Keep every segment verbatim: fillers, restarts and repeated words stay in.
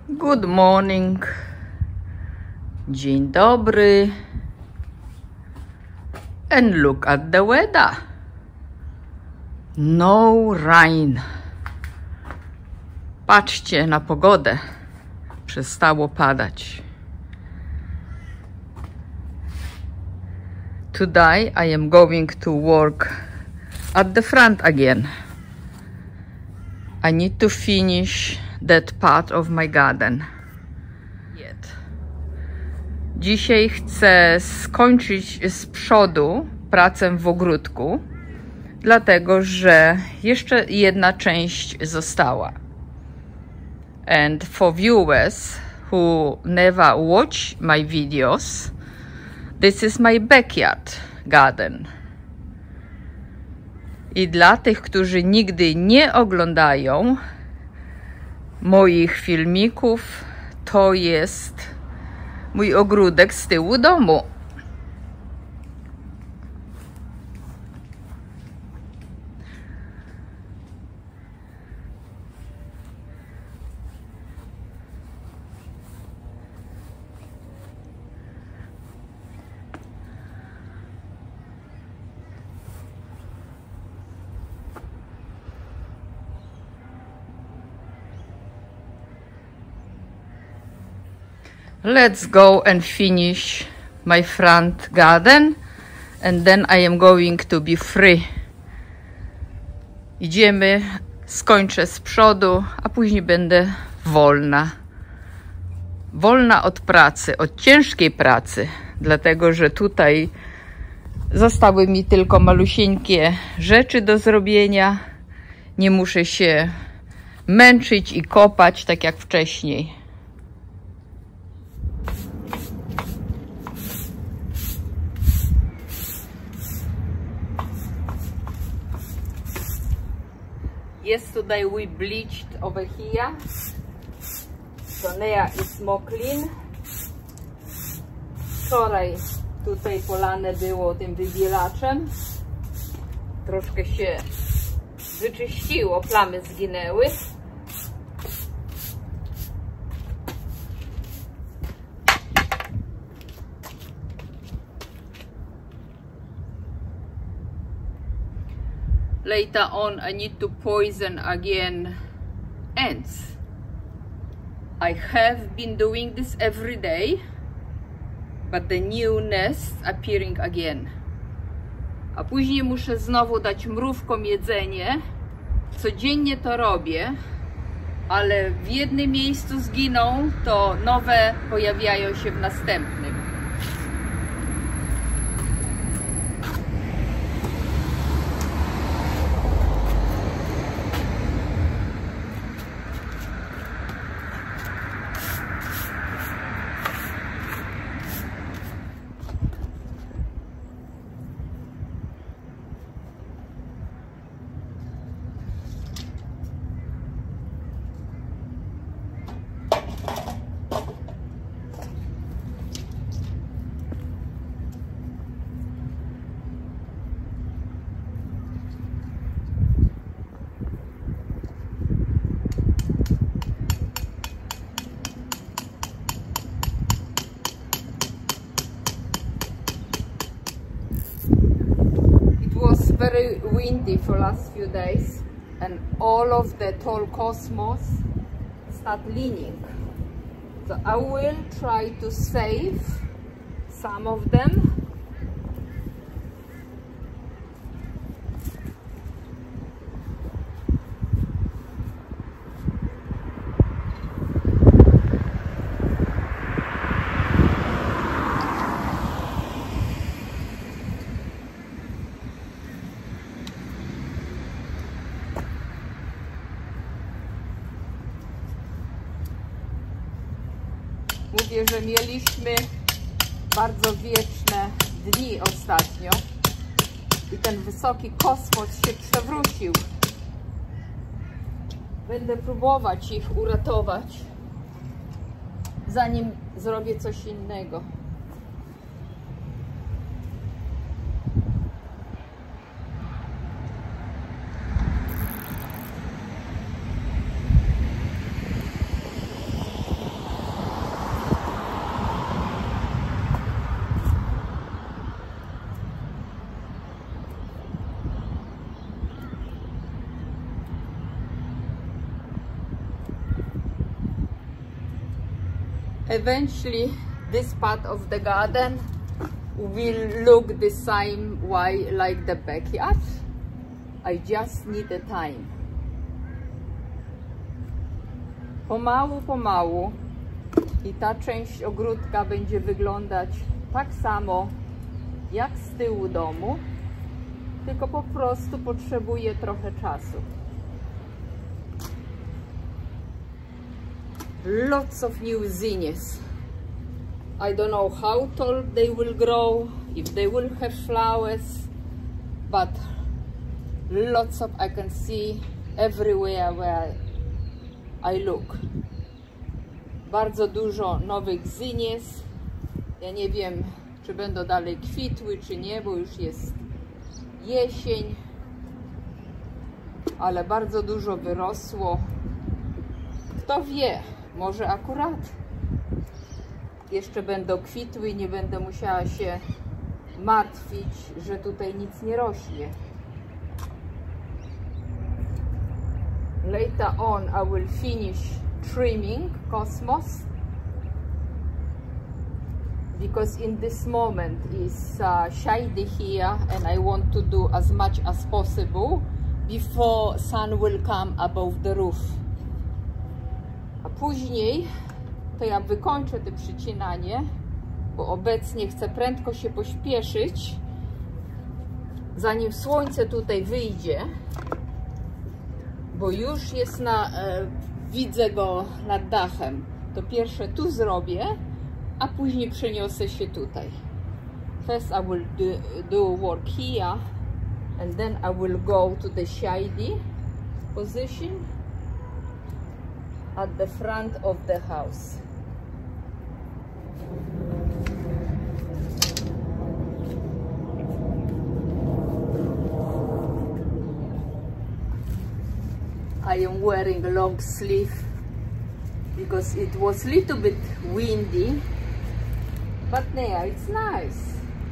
Good morning. Dzień dobry. And look at the weather. No rain. Patrzcie na pogodę. Przestało padać. Today I am going to work at the front again. I need to finish that part of my garden. Dzisiaj chcę skończyć z przodu pracę w ogródku, dlatego że jeszcze jedna część została. And for viewers who never watch my videos, this is my backyard garden. I dla tych, którzy nigdy nie oglądają moich filmików, to jest mój ogródek z tyłu domu. Let's go and finish my front garden, and then I am going to be free. Idziemy, skończę z przodu, a później będę wolna. Wolna od pracy, od ciężkiej pracy, dlatego że tutaj zostały mi tylko malusieńkie rzeczy do zrobienia. Nie muszę się męczyć i kopać tak jak wcześniej. Yesterday we bleached over here, so now it's more clean. Wczoraj tutaj polane było tym wybielaczem. Troszkę się wyczyściło, plamy zginęły. Later on, I need to poison again ants. I have been doing this every day, but the new nests appearing again. A później muszę znowu dać mrówkom jedzenie. Codziennie to robię, ale w jednym miejscu zginą, to nowe pojawiają się w następnym. Very windy for last few days, and all of the tall cosmos start leaning. So I will try to save some of them. Mówię, że mieliśmy bardzo wieczne dni ostatnio i ten wysoki kosmos się przewrócił. Będę próbować ich uratować, zanim zrobię coś innego. Eventually this part of the garden will look the same way like the backyard. I just need the time. Pomału, pomału i ta część ogródka będzie wyglądać tak samo jak z tyłu domu, tylko po prostu potrzebuje trochę czasu. Lots of new zinnias. I don't know how tall they will grow, if they will have flowers, but lots of I can see everywhere where I look. Bardzo dużo nowych zinnias. Ja nie wiem, czy będą dalej kwitły, czy nie, bo już jest jesień, ale bardzo dużo wyrosło. Kto wie, może akurat jeszcze będą kwitły i nie będę musiała się martwić, że tutaj nic nie rośnie. Later on I will finish trimming cosmos, because in this moment is uh, shady here and I want to do as much as possible before sun will come above the roof. A później to ja wykończę to przycinanie, bo obecnie chcę prędko się pośpieszyć, zanim słońce tutaj wyjdzie, bo już jest na, e, widzę go nad dachem. To pierwsze tu zrobię, a później przeniosę się tutaj. First I will do, do work here and then I will go to the shady position at the front of the house. I am wearing a long sleeve because it was a little bit windy, but yeah, it's nice.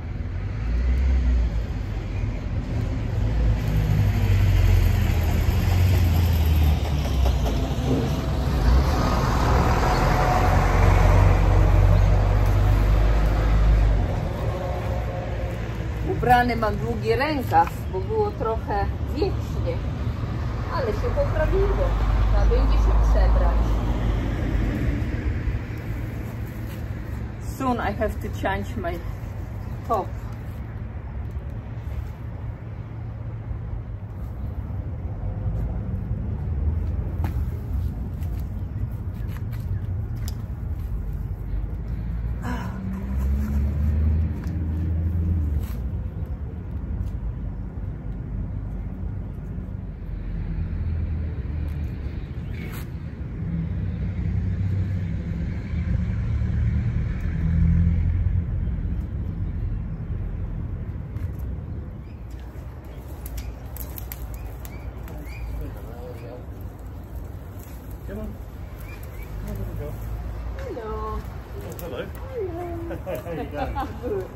Ubrany mam długi rękaw, bo było trochę wiecznie, ale się poprawiło. Trzeba będzie się przebrać. Soon I have to change my top. Come on. Have a go. Hello. Oh, hello. Hello. How you going? Good.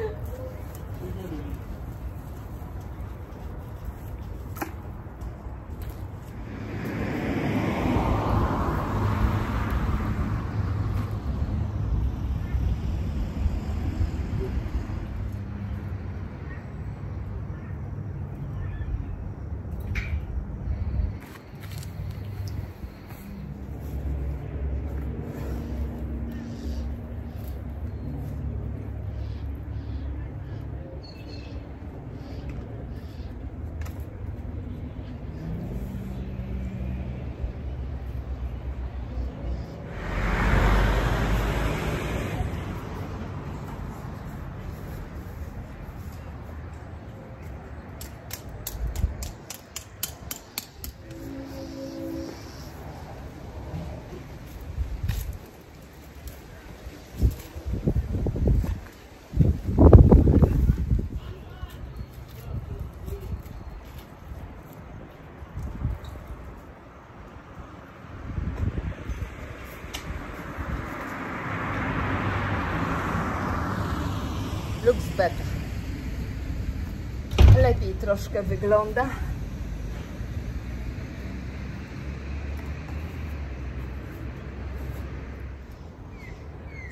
Looks better. Lepiej troszkę wygląda.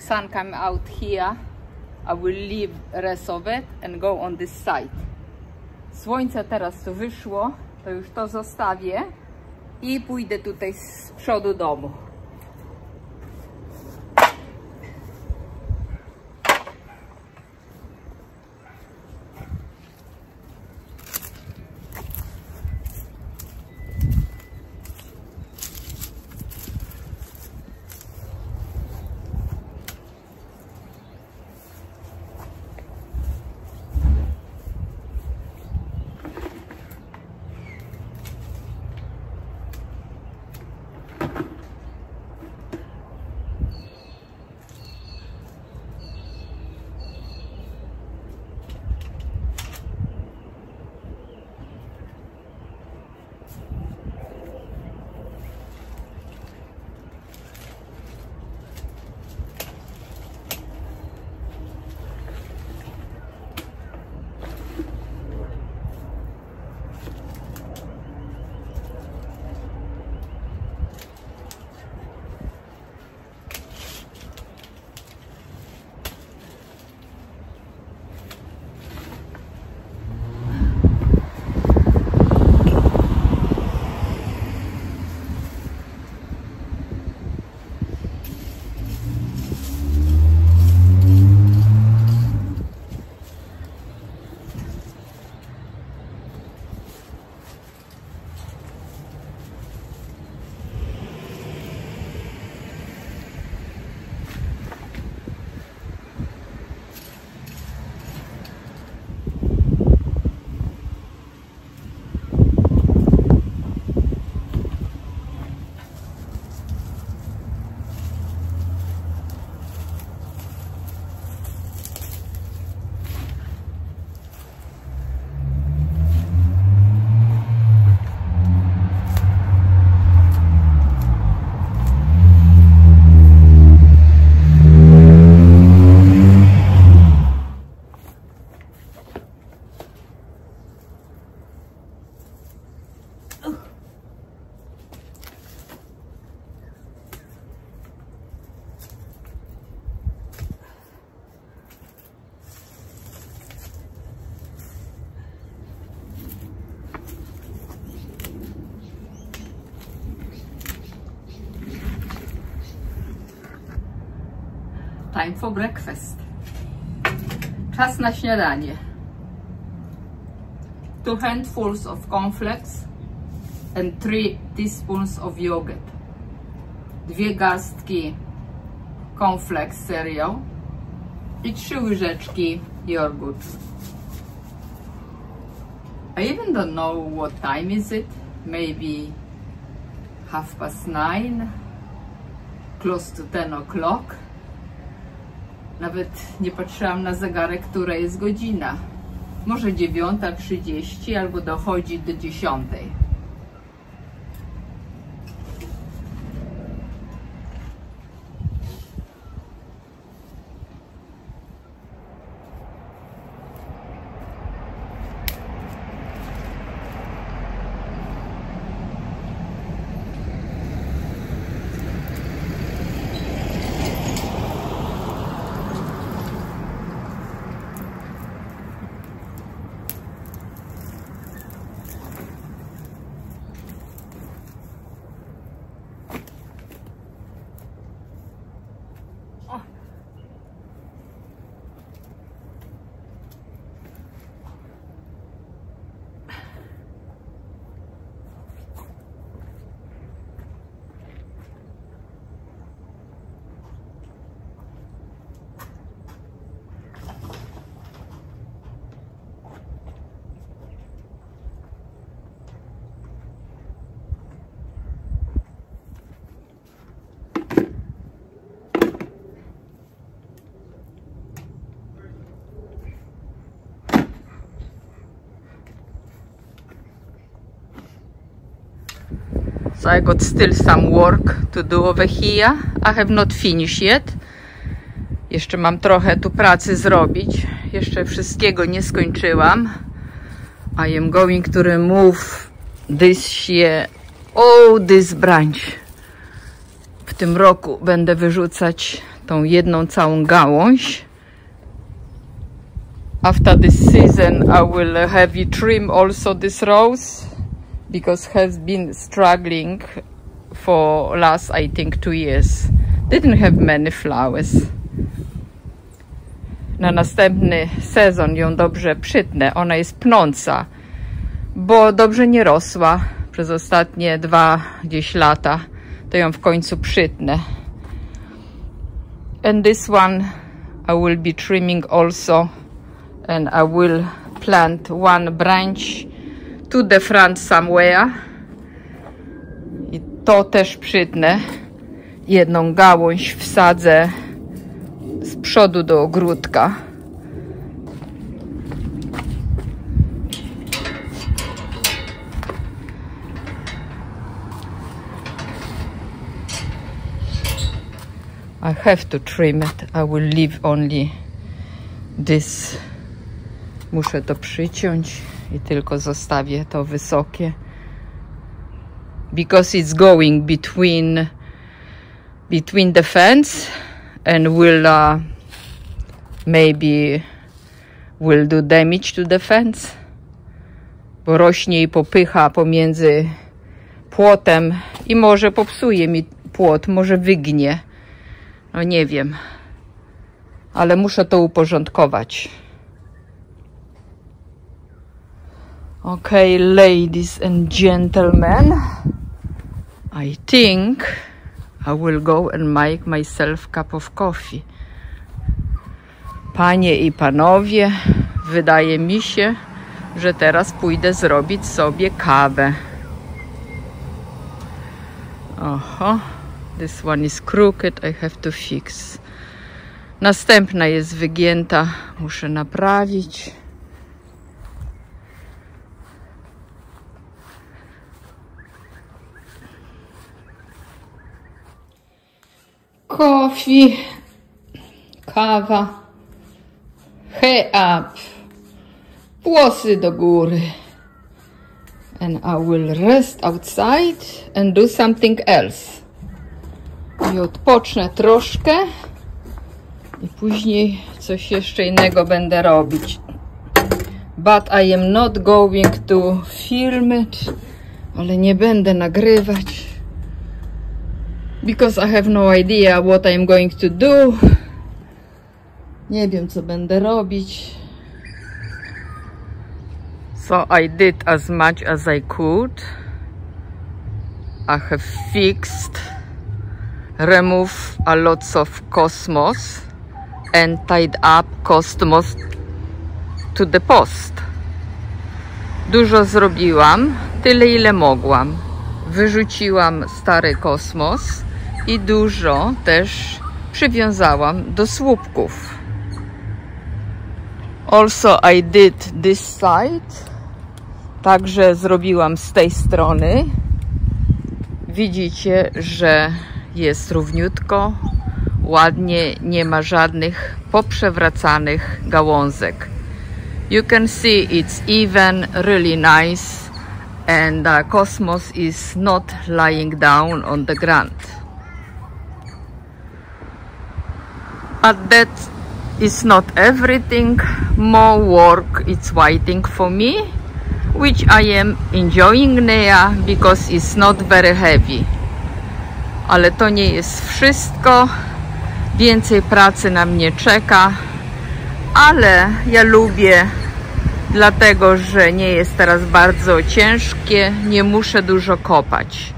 sun come out here, I will leave rest of it and go on this side. Słońce teraz tu wyszło, to już to zostawię i pójdę tutaj z przodu domu. Time for breakfast. Czas na śniadanie. Two handfuls of cornflakes and three teaspoons of yogurt. Dwie garstki cornflakes cereal i trzy łyżeczki jogurt. I even don't know what time is it. Maybe half past nine, close to ten o'clock. Nawet nie patrzyłam na zegarek, która jest godzina. Może dziewiąta trzydzieści albo dochodzi do dziesiątej. So I got still some work to do over here. I have not finished yet. Jeszcze mam trochę tu pracy zrobić. Jeszcze wszystkiego nie skończyłam. I am going to remove this year all this branch. W tym roku będę wyrzucać tą jedną całą gałąź. After this season I will heavy trim also this rose because has been struggling for last I think two years. Didn't have many flowers. Na następny sezon ją dobrze przytnę. Ona jest pnąca, bo dobrze nie rosła przez ostatnie dwa gdzieś lata. To ją w końcu przytnę. And this one I will be trimming also, and I will plant one branch to the front somewhere. I to też przytnę. Jedną gałąź wsadzę z przodu do ogródka. I have to trim it. I will leave only this. Muszę to przyciąć i tylko zostawię to wysokie. Because it's going between between the fence and will uh, maybe will do damage to the fence. Bo rośnie i popycha pomiędzy płotem i może popsuje mi płot, może wygnie. No nie wiem, ale muszę to uporządkować. Okay, ladies and gentlemen, I think I will go and make myself cup of coffee. Panie i panowie, wydaje mi się, że teraz pójdę zrobić sobie kawę. Oho. This one is crooked, I have to fix. Następna jest wygięta, muszę naprawić. Coffee, kawa, hair up, włosy do góry. And I will rest outside and do something else. I odpocznę troszkę i później coś jeszcze innego będę robić. But I am not going to film it, ale nie będę nagrywać. Because I have no idea what I am going to do. Nie wiem, co będę robić. So I did as much as I could. I have fixed, remove a lots of cosmos and tied up cosmos to the post. Dużo zrobiłam, tyle ile mogłam. Wyrzuciłam stary kosmos i dużo też przywiązałam do słupków. Also I did this side. Także zrobiłam z tej strony. Widzicie, że jest równiutko, ładnie, nie ma żadnych poprzewracanych gałązek. You can see it's even, really nice, and the cosmos is not lying down on the ground. But that is not everything. More work is waiting for me, which I am enjoying now because it's not very heavy. Ale to nie jest wszystko. Więcej pracy na mnie czeka, ale ja lubię, dlatego że nie jest teraz bardzo ciężkie, nie muszę dużo kopać.